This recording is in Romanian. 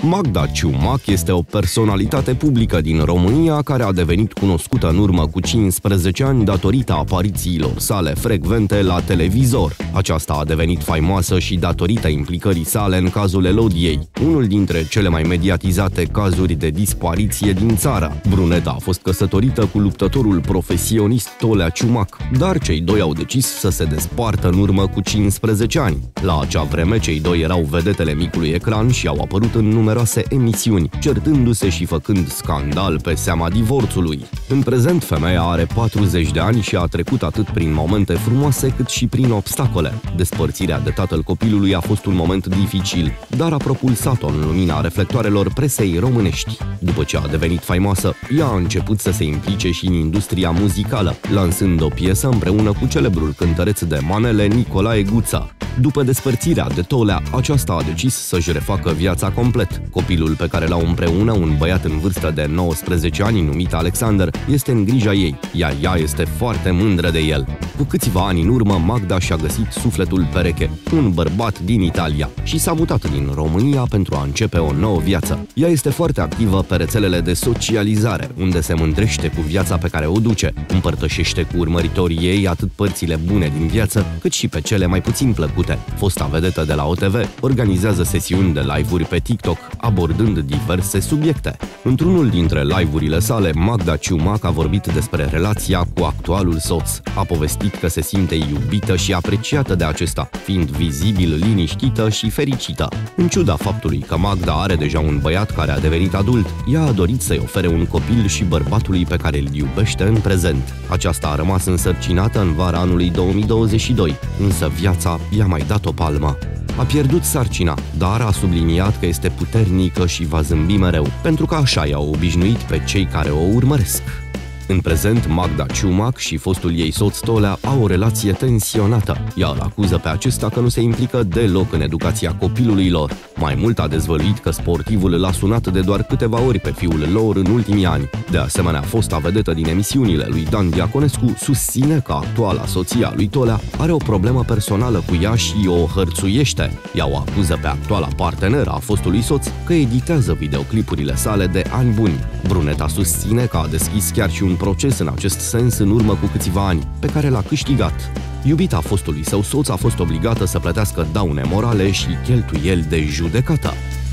Magda Ciumac este o personalitate publică din România care a devenit cunoscută în urmă cu 15 ani datorită aparițiilor sale frecvente la televizor. Aceasta a devenit faimoasă și datorită implicării sale în cazul Elodiei, unul dintre cele mai mediatizate cazuri de dispariție din țară. Bruneta a fost căsătorită cu luptătorul profesionist Tolea Ciumac, dar cei doi au decis să se despartă în urmă cu 15 ani. La acea vreme, cei doi erau vedetele micului ecran și au apărut în numeroase emisiuni, certându-se și făcând scandal pe seama divorțului. În prezent, femeia are 40 de ani și a trecut atât prin momente frumoase cât și prin obstacole. Despărțirea de tatăl copilului a fost un moment dificil, dar a propulsat-o în lumina reflectoarelor presei românești. După ce a devenit faimoasă, ea a început să se implice și în industria muzicală, lansând o piesă împreună cu celebrul cântăreț de manele Nicolae Guța. După despărțirea de Tolea, aceasta a decis să-și refacă viața complet. Copilul pe care l-au împreună, un băiat în vârstă de 19 ani numit Alexander, este în grija ei, iar ea este foarte mândră de el. Cu câțiva ani în urmă, Magda și-a găsit sufletul pereche, un bărbat din Italia, și s-a mutat din România pentru a începe o nouă viață. Ea este foarte activă pe rețelele de socializare, unde se mândrește cu viața pe care o duce, împărtășește cu urmăritorii ei atât părțile bune din viață, cât și pe cele mai puțin plăcute. Fosta vedetă de la OTV organizează sesiuni de live-uri pe TikTok, abordând diverse subiecte. Într-unul dintre live-urile sale, Magda Ciumac a vorbit despre relația cu actualul soț. A povestit că se simte iubită și apreciată de acesta, fiind vizibil liniștită și fericită. În ciuda faptului că Magda are deja un băiat care a devenit adult, ea a dorit să-i ofere un copil și bărbatului pe care îl iubește în prezent. Aceasta a rămas însărcinată în vara anului 2022, însă viața i-a mai dat o palmă. A pierdut sarcina, dar a subliniat că este puternică și va zâmbi mereu, pentru că așa i-au obișnuit pe cei care o urmăresc. În prezent, Magda Ciumac și fostul ei soț Tolea au o relație tensionată. Ea îl acuză pe acesta că nu se implică deloc în educația copilului lor. Mai mult a dezvăluit că sportivul l-a sunat de doar câteva ori pe fiul lor în ultimii ani. De asemenea, fosta vedetă din emisiunile lui Dan Diaconescu susține că actuala soția lui Tolea are o problemă personală cu ea și o hărțuiește. Ea o acuză pe actuala parteneră a fostului soț că editează videoclipurile sale de ani buni. Bruneta susține că a deschis chiar și un proces în acest sens în urmă cu câțiva ani, pe care l-a câștigat. Iubita fostului său soț a fost obligată să plătească daune morale și cheltuieli de judecată.